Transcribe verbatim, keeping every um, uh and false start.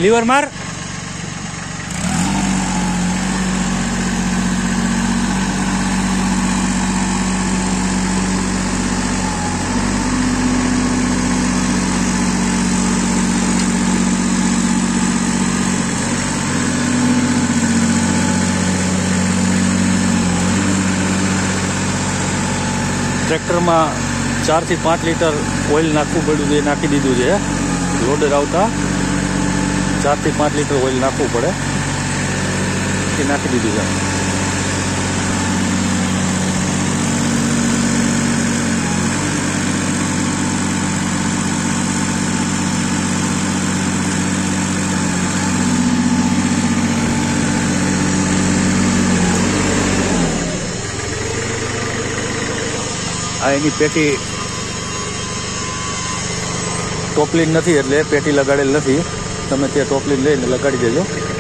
Liver માર. ટ્રેક્ટરમાં ચારથી પાંચ લીટર ઓઇલ નાખવું પડ્યું છે, એ નાખી દીધું છે. લોડર આવતા ચારથી પાંચ લીટર ઓઇલ નાખવું પડે એ નાખી દીધું છે. આ એની પેટી ટોપલીન નથી એટલે પેટી લગાડેલ નથી. તમે તે ટોપલીન લઈને લગાડી દેજો.